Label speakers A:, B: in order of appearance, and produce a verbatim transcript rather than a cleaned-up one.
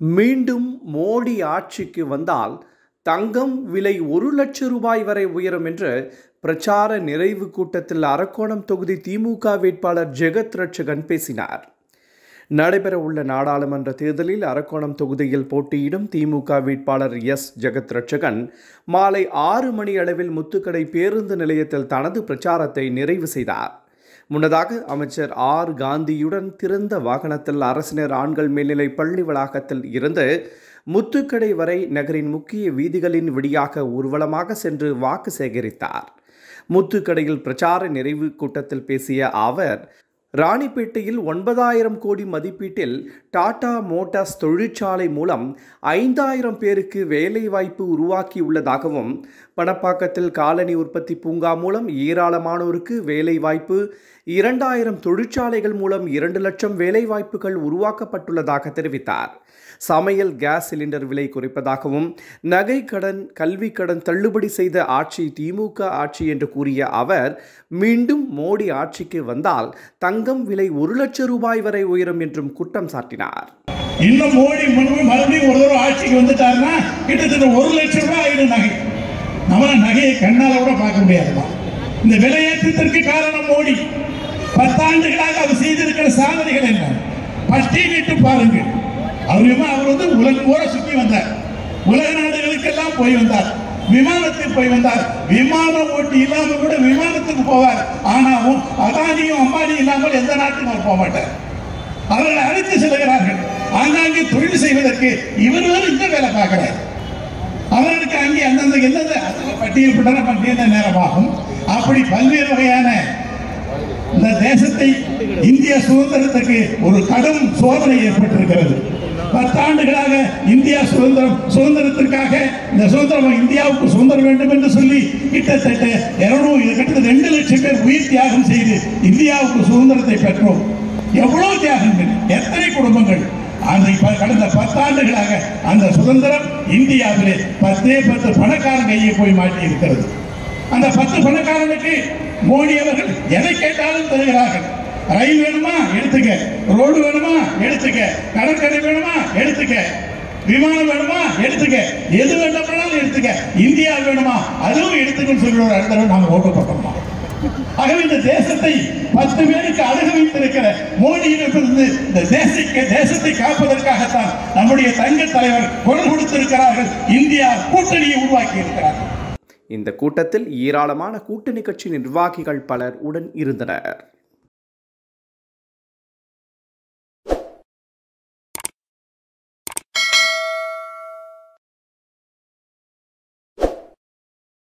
A: மீண்டும் மோடி ஆட்சிக்கு வந்தால் தங்கம் விலை ஒரு லட்சம் ரூபாய் வரை உயரும் என்று பிரச்சார நிறைவு கூட்டத்தில் அரக்கோணம் தொகுதி திமுக வேட்பாளர் ஜெகத் ரட்சகன் பேசினார். நடைபெறவுள்ள நாடாளுமன்ற தேர்தலில் அரக்கோணம் தொகுதியில் போட்டியிடும் திமுக வேட்பாளர் எஸ் ஜெகத் ரட்சகன் மாலை ஆறு மணி அளவில் முத்துக்கடை பேருந்து நிலையத்தில் தனது பிரச்சாரத்தை நிறைவு செய்தார். முன்னதாக அமைச்சர் ஆர் காந்தியுடன் திறந்த வாகனத்தில் அரசினர் ஆண்கள் மேல்நிலை பள்ளி வளாகத்தில் இருந்து முத்துக்கடை வரை நகரின் முக்கிய வீதிகளின் வழியாக ஊர்வலமாக சென்று வாக்கு சேகரித்தார். முத்துக்கடையில் பிரச்சார நிறைவு கூட்டத்தில் பேசிய அவர், ராணிப்பேட்டையில் ஒன்பதாயிரம் கோடி மதிப்பீட்டில் டாடா மோட்டார்ஸ் தொழிற்சாலை மூலம் ஐந்தாயிரம் பேருக்கு வேலைவாய்ப்பு உருவாக்கியுள்ளதாகவும், பணப்பாக்கத்தில் காலனி உற்பத்தி பூங்கா மூலம் ஏராளமானோருக்கு வேலைவாய்ப்பு, இரண்டாயிரம் தொழிற்சாலைகள் மூலம் இரண்டு லட்சம் வேலைவாய்ப்புகள் உருவாக்கப்பட்டுள்ளதாக தெரிவித்தார். சமையல் கேஸ் சிலிண்டர் விலை குறைப்பதாகவும், நகை கடன் கல்வி கடன் தள்ளுபடி செய்த ஆட்சி திமுக ஆட்சி என்று கூறிய அவர், மீண்டும் மோடி ஆட்சிக்கு வந்தால் தங்கம் விலை ஒரு லட்சம் ரூபாய் வரை உயரும் என்றும் குற்றம் சாட்டினார்.
B: இன்னும் மோடி மறுபடியும் ஒரு தடவை ஆட்சிக்கு வந்துட்டாருன்னா கிட்டத்தட்ட ஒரு லட்சம் ரூபாய் ஆயிடும் நகை. நம்மள நகையை கண்ணால கூட பார்க்க முடியாதுதான். இந்த விலையேற்றத்திற்கு காரணம் மோடி. பத்தாண்டுகளாக அவர் செய்திருக்கிற சாதனைகள் என்ன பட்டியலிட்டு பாருங்க. அவருமா அவர் வந்து உலகம் கூட சுற்றி வந்தார். உலக நாடுகளுக்கெல்லாம் போய் வந்தார். விமானத்தில் போய் வந்தார். விமானம் ஓட்டி இல்லாமல் கூட விமானத்துக்கு போவார். ஆனாலும் அதானியும் அம்பானியும் இல்லாமல் எந்த நாட்டுக்கும் அவர் போக மாட்டார். அவர்களை அழைத்து செல்கிறார்கள். ஆங்காங்கே தொழில் செய்வதற்கு இவர்களும் இந்த வேலை பார்க்கிறார். அவர்களுக்கு அங்கே அந்தந்த எந்தெந்த பட்டியல் பட்டியல் நேரமாகும். அப்படி பல்வேறு வகையான இந்த தேசத்தை இந்திய சுதந்திரத்துக்கு ஒரு கடும் சோதனை ஏற்பட்டிருக்கிறது. பத்தாண்டுகளாக இந்தியா சுதந்திரம் சுதந்திரத்திற்காக இந்த சுதந்திரம் இந்தியாவுக்கு சுதந்திரம் வேண்டும் என்று சொல்லி கிட்டத்தட்ட இருநூறு கிட்டத்தட்ட ரெண்டு லட்சம் பேர் உயிர் தியாகம் செய்து இந்தியாவுக்கு சுதந்திரத்தை பெற்றோம். எவ்வளவு தியாகங்கள், எத்தனை குடும்பங்கள். அந்த கடந்த பத்தாண்டுகளாக அந்த சுதந்திரம் இந்தியாவிலே பத்தே பத்து பணக்காரன் கையை போய் மாட்டி இருக்கிறது. அந்த பத்து பணக்காரனுக்கு மோடி அவர்கள் எதை கேட்டாலும் தருகிறார்கள். ரயில் வேணுமா எடுத்துக்க, ரோடு வேணுமா எடுத்துக்க, கடற்கரை வேணுமா எடுத்துக்க, விமானம் வேணுமா எடுத்துக்க, எது வேண்டாம் எடுத்துக்க, இந்தியா வேணுமா அதுவும் எடுத்துக்கன்னு சொல்லி ஒரு இடத்துல நாங்கள் ஓட்டு போட்டோமா. ஆகவே இந்த தேசத்தை பத்து பேருக்கு அழக வைத்திருக்கிற மோடியிடமிருந்து இந்த தேசத்தை தேசத்தை காப்பதற்காகத்தான் நம்முடைய தங்க தலைவர் குரல் கொடுத்திருக்கிறார்கள். இந்தியா கூட்டணியை உருவாக்கி இருக்கிறார்கள்.
A: இந்த கூட்டத்தில் ஏராளமான கூட்டணி கட்சி நிர்வாகிகள் பலர் உடன் இருந்தனர்.